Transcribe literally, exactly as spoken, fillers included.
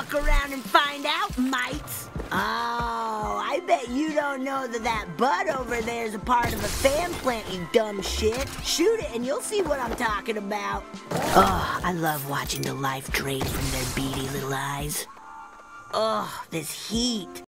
look around and find out, mites. Oh, I bet you don't know that that bud over there is a part of a fan plant, you dumb shit. Shoot it and you'll see what I'm talking about. Oh, I love watching the life drain from their beady little eyes. Oh, this heat.